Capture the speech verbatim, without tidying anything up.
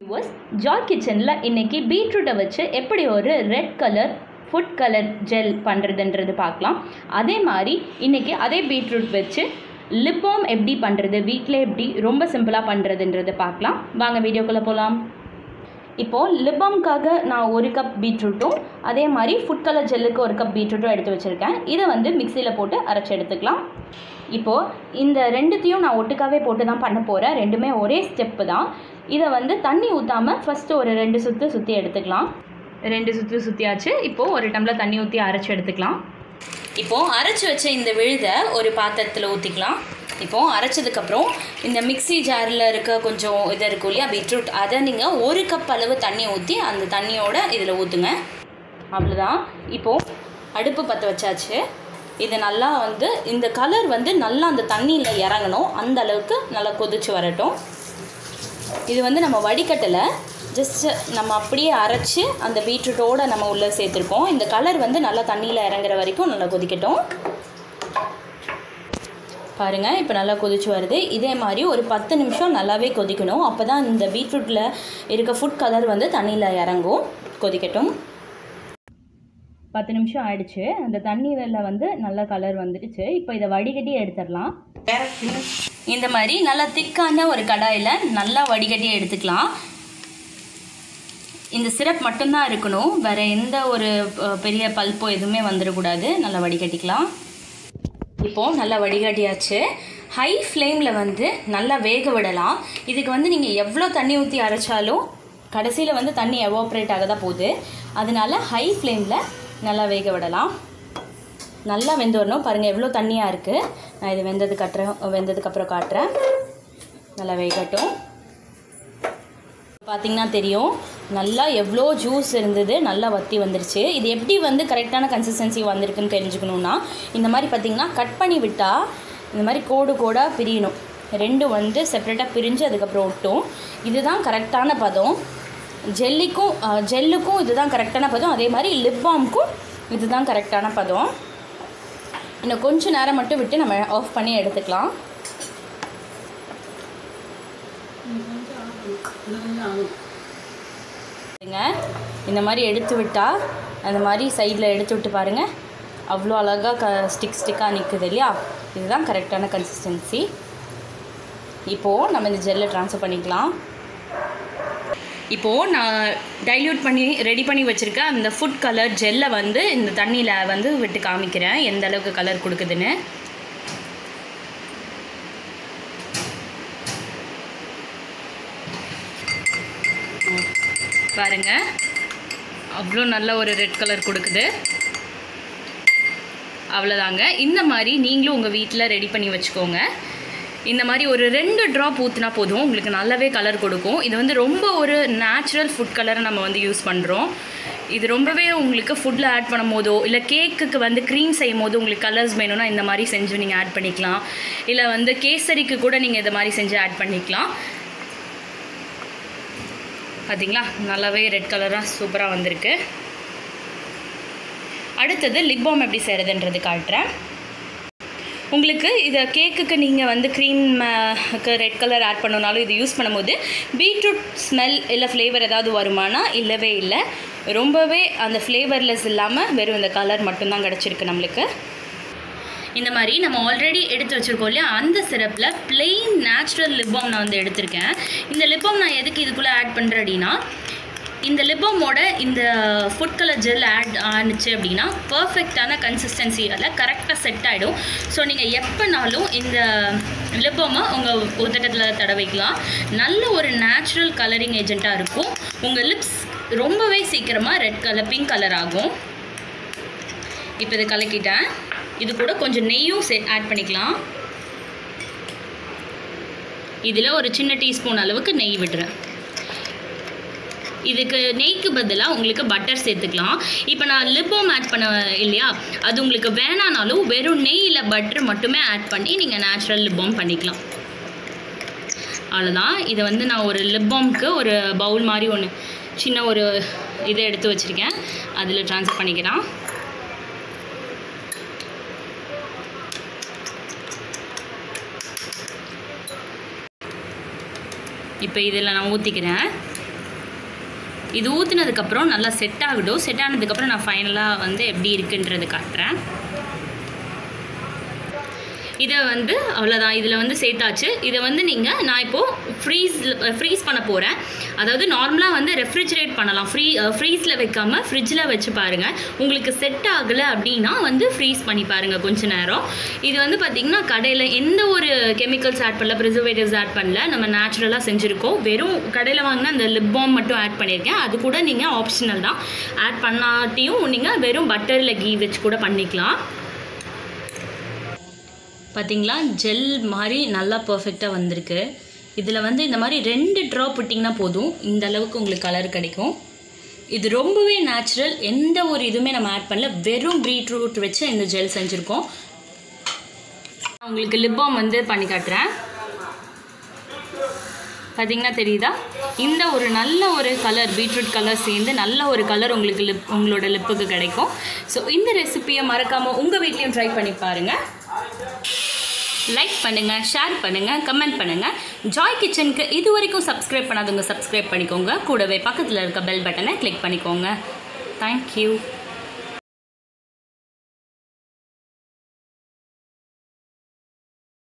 was Joy Kitchenல இன்னைக்கு பீட்ரூட்டை வச்சு எப்படி ஒரு red colour food colour gel பண்ணுறதுன்றது பார்க்கலாம். அதே மாதிரி இன்னைக்கு அதே பீட்ரூட் வச்சு லிப் பாம் எப்படி பண்ணுறது, வீட்டில் எப்படி ரொம்ப சிம்பிளாக பண்ணுறதுன்றது பார்க்கலாம். வாங்க வீடியோக்குள்ளே போகலாம். இப்போது லிப் பாம்காக நான் ஒரு கப் பீட்ரூட்டும் அதே மாதிரி ஃபுட் கலர் ஜெல்லுக்கு ஒரு கப் பீட்ரூட்டும் எடுத்து வச்சுருக்கேன். இதை வந்து மிக்சியில் போட்டு அரைச்சி எடுத்துக்கலாம். இப்போது இந்த ரெண்டுத்தையும் நான் ஒட்டுக்காவே போட்டு தான் பண்ண போகிறேன். ரெண்டுமே ஒரே ஸ்டெப்பு தான். இதை வந்து தண்ணி ஊற்றாமல் ஃபஸ்ட்டு ஒரு ரெண்டு சுற்று சுற்றி எடுத்துக்கலாம். ரெண்டு சுற்று சுற்றியாச்சு. இப்போது ஒரு டம்ளர் தண்ணி ஊற்றி அரைச்சி எடுத்துக்கலாம். இப்போது அரைச்சி வச்ச இந்த விழுதை ஒரு பாத்திரத்தில் ஊற்றிக்கலாம். இப்போது அரைச்சதுக்கப்புறம் இந்த மிக்சி ஜாரில் இருக்க கொஞ்சம் இது இருக்கும் இல்லையா பீட்ரூட், அதை நீங்கள் ஒரு கப் அளவு தண்ணி ஊற்றி அந்த தண்ணியோட இதில் ஊற்றுங்க. அவ்வளோதான். இப்போது அடுப்பு பற்ற வச்சாச்சு. இது நல்லா வந்து இந்த கலர் வந்து நல்லா அந்த தண்ணியில் இறங்கணும், அந்த அளவுக்கு நல்லா கொதிச்சு வரட்டும். இது வந்து நம்ம வடிகட்டலை, ஜஸ்ட்டு நம்ம அப்படியே அரைச்சி அந்த பீட்ரூட்டோடு நம்ம உள்ளே சேர்த்துருக்கோம். இந்த கலர் வந்து நல்லா தண்ணியில் இறங்குற வரைக்கும் நல்லா கொதிக்கட்டும். பாருங்கள், இப்போ நல்லா கொதிச்சு வருது. இதே மாதிரி ஒரு பத்து நிமிஷம் நல்லாவே கொதிக்கணும். அப்போ தான் இந்த பீட்ரூட்டில் இருக்க ஃபுட் கலர் வந்து தண்ணியில் இறங்கும். கொதிக்கட்டும். பத்து நிமிஷம் ஆயிடுச்சு. அந்த தண்ணியில் வந்து நல்ல கலர் வந்துடுச்சு. இப்போ இதை வடிகட்டி எடுத்துடலாம். இந்த மாதிரி நல்லா திக்கான ஒரு கடாயில் நல்லா வடிகட்டி எடுத்துக்கலாம். இந்த சிரப் மட்டும்தான் இருக்கணும், வேறு எந்த ஒரு பெரிய பல்ப்போ எதுவுமே வந்துடக்கூடாது. நல்லா வடிகட்டிக்கலாம். இப்போது நல்லா வடிகட்டியாச்சு. ஹை ஃப்ளேமில் வந்து நல்லா வேக விடலாம். இதுக்கு வந்து நீங்கள் எவ்வளோ தண்ணி ஊற்றி அரைச்சாலும் கடைசியில் வந்து தண்ணி எவாப்ரேட் ஆக தான் போகுது. அதனால ஹை ஃப்ளேமில் நல்லா வேக விடலாம். நல்லா வெந்து வரணும். பாருங்கள் எவ்வளோ தண்ணியாக இருக்குது. நான் இது வெந்தது கட்டுறேன் வெந்ததுக்கப்புறம் காட்டுறேன். நல்லா வேகட்டும். பார்த்திங்கன்னா தெரியும் நல்லா எவ்வளோ ஜூஸ் இருந்தது, நல்லா வற்றி வந்துருச்சு. இது எப்படி வந்து கரெக்டான கன்சிஸ்டன்சி வந்திருக்குன்னு தெரிஞ்சுக்கணுன்னா இந்த மாதிரி பார்த்திங்கன்னா கட் பண்ணி விட்டால் இந்த மாதிரி கோடு கோடாக பிரியணும். ரெண்டும் வந்து செப்ரேட்டாக பிரிஞ்சு அதுக்கப்புறம் ஒட்டும். இதுதான் கரெக்டான பதம். ஜெல்லிக்கும் ஜெல்லுக்கும் இதுதான் கரெக்டான பதம். அதே மாதிரி லிப் பாம்க்கும் இதுதான் கரெக்டான பதம். இன்னும் கொஞ்சம் நேரம் மட்டும் விட்டு நம்ம ஆஃப் பண்ணி எடுத்துக்கலாம். இந்த மாதிரி எடுத்து விட்டால் அந்த மாதிரி சைடில் எடுத்து விட்டு பாருங்கள், அவ்வளோ அழகாக க ஸ்டிக் ஸ்டிக்காக நிற்குது இல்லையா. இதுதான் கரெக்டான கன்சிஸ்டன்சி. இப்போது நம்ம இந்த ஜெல்லை ட்ரான்ஸ்ஃபர் பண்ணிக்கலாம். இப்போது நான் டைல்யூட் பண்ணி ரெடி பண்ணி வச்சுருக்கேன் அந்த ஃபுட் கலர் ஜெல்லை வந்து இந்த தண்ணியில் வந்து விட்டு காமிக்கிறேன் எந்த அளவுக்கு கலர் கொடுக்குதுன்னு. பாருங்கள், அவ்வளோ நல்ல ஒரு ரெட் கலர் கொடுக்குது. அவ்வளோதாங்க. இந்த மாதிரி நீங்களும் உங்கள் வீட்டில் ரெடி பண்ணி வச்சுக்கோங்க. இந்த மாதிரி ஒரு ரெண்டு ட்ராப் ஊற்றினா போதும், உங்களுக்கு நல்லாவே கலர் கொடுக்கும். இது வந்து ரொம்ப ஒரு நேச்சுரல் ஃபுட் கலரை நம்ம வந்து யூஸ் பண்ணுறோம். இது ரொம்பவே உங்களுக்கு ஃபுட்டில் ஆட் பண்ணும் போதோ இல்லை கேக்குக்கு வந்து க்ரீம் செய்யும் போது உங்களுக்கு கலர்ஸ் வேணும்னா இந்த மாதிரி செஞ்சு நீங்கள் ஆட் பண்ணிக்கலாம். இல்லை வந்து கேசரிக்கு கூட நீங்கள் இந்த மாதிரி செஞ்சு ஆட் பண்ணிக்கலாம். பார்த்தீங்களா, நல்லாவே ரெட் கலராக சூப்பராக வந்திருக்கு. அடுத்தது லிப் பாம் எப்படி செய்கிறதுன்றது காட்டுறேன். உங்களுக்கு இதை கேக்குக்கு நீங்கள் வந்து க்ரீம்க்கு ரெட் கலர் ஆட் பண்ணனாலும் இது யூஸ் பண்ணும்போது பீட்ரூட் ஸ்மெல் இல்லை ஃப்ளேவர் ஏதாவது வருமானா இல்லவே இல்லை. ரொம்பவே அந்த ஃப்ளேவர்லெஸ் இல்லாமல் வெறும் இந்த கலர் மட்டும்தான் கிடச்சிருக்கு நம்மளுக்கு. இந்த மாதிரி நம்ம ஆல்ரெடி எடுத்து வச்சுருக்கோம் இல்லையா அந்த சிரப்பில் பிளெயின் நேச்சுரல் லிப் பாம் நான் வந்து எடுத்திருக்கேன். இந்த லிப் பாம் நான் எதுக்கு இதுக்குள்ளே ஆட் பண்ணுறேன் அப்படின்னா, இந்த லிப் பாமோட இந்த ஃபுட் கலர் ஜெல் ஆட் ஆனிச்சு அப்படின்னா பர்ஃபெக்டான கன்சிஸ்டன்சியால் கரெக்டாக செட் ஆகிடும். ஸோ நீங்கள் எப்போனாலும் இந்த லிப் பாமை உங்கள் உதட்டத்தில் தடவைக்கலாம். நல்ல ஒரு நேச்சுரல் கலரிங் ஏஜெண்ட்டாக இருக்கும். உங்கள் லிப்ஸ் ரொம்பவே சீக்கிரமாக ரெட் கலர் பிங்க் கலர் ஆகும். இப்போ இதை கலக்கிட்டேன். இது கூட கொஞ்சம் நெய்யும் சே ஆட் பண்ணிக்கலாம். இதில் ஒரு சின்ன டீஸ்பூன் அளவுக்கு நெய் விடுறேன். இதுக்கு நெய்க்கு பதிலாக உங்களுக்கு பட்டர் சேர்த்துக்கலாம். இப்போ நான் லிப் பாம் ஆட் பண்ண இல்லையா, அது உங்களுக்கு வேணானாலும் வெறும் நெய் இல்லை பட்டர் மட்டுமே ஆட் பண்ணி நீங்கள் நேச்சுரல் லிப் பாம் பண்ணிக்கலாம். அவ்வளோதான். இதை வந்து நான் ஒரு லிப் பாம்க்கு ஒரு பவுல் மாதிரி ஒன்று சின்ன ஒரு இதை எடுத்து வச்சுருக்கேன், அதில் ட்ரான்ஸ்ஃபர் பண்ணிக்கிறேன். இப்போ இதில் நான் ஊற்றிக்கிறேன். இது ஊற்றுனதுக்கப்புறம் நல்லா செட் ஆகிடும். செட் ஆனதுக்கப்புறம் நான் ஃபைனலாக வந்து எப்படி இருக்குன்றது காட்டுறேன். இதை வந்து அவ்வளோதான், இதில் வந்து சேர்த்தாச்சு. இதை வந்து நீங்கள் நான் இப்போது ஃப்ரீஸ் ஃப்ரீஸ் பண்ண போகிறேன். அதாவது நார்மலாக வந்து ரெஃப்ரிஜரேட் பண்ணலாம், ஃப்ரீ ஃப்ரீஸில் வைக்காமல் ஃப்ரிட்ஜில் வச்சு பாருங்கள். உங்களுக்கு செட் ஆகலை அப்படின்னா வந்து ஃப்ரீஸ் பண்ணி பாருங்கள் கொஞ்ச நேரம். இது வந்து பார்த்திங்கன்னா கடையில் எந்த ஒரு கெமிக்கல்ஸ் ஆட் பண்ணல, ப்ரிசர்வேட்டிவ்ஸ் ஆட் பண்ணல, நம்ம நேச்சுரலாக செஞ்சுருக்கோம். வெறும் கடையில் வாங்கினா அந்த லிப் பாம் மட்டும் ஆட் பண்ணியிருக்கேன். அது கூட நீங்கள் ஆப்ஷனல் தான், ஆட் பண்ணாட்டியும் நீங்கள் வெறும் பட்டரில் கீ வச்சு கூட பண்ணிக்கலாம். பார்த்திங்களா ஜெல் மாதிரி நல்லா பர்ஃபெக்டாக வந்திருக்கு. இதில் வந்து இந்த மாதிரி ரெண்டு ட்ராப் விட்டிங்கன்னா போதும், இந்த அளவுக்கு உங்களுக்கு கலர் கிடைக்கும். இது ரொம்பவே நேச்சுரல், எந்த ஒரு இதுவுமே நம்ம ஆட் பண்ணல, வெறும் பீட்ரூட் வச்சு இந்த ஜெல் செஞ்சுருக்கோம். உங்களுக்கு லிப் பாம் வந்து பண்ணி காட்டுறேன். பார்த்திங்கன்னா தெரியுதா, இந்த ஒரு நல்ல ஒரு கலர் பீட்ரூட் கலர் சேர்ந்து நல்ல ஒரு கலர் உங்களுக்கு லிப் உங்களோட லிப்புக்கு கிடைக்கும். ஸோ இந்த ரெசிபியை மறக்காமல் உங்கள் வீட்லேயும் ட்ரை பண்ணி பாருங்கள். லைக் பண்ணுங்கள், ஷேர் பண்ணுங்கள், கமெண்ட் பண்ணுங்கள். ஜாய் கிச்சனுக்கு இது வரைக்கும் சப்ஸ்கிரைப் பண்ணாதவங்க சப்ஸ்கிரைப் பண்ணிக்கோங்க. கூடவே பக்கத்தில் இருக்க பெல் பட்டனை கிளிக் பண்ணிக்கோங்க. தேங்க்யூ.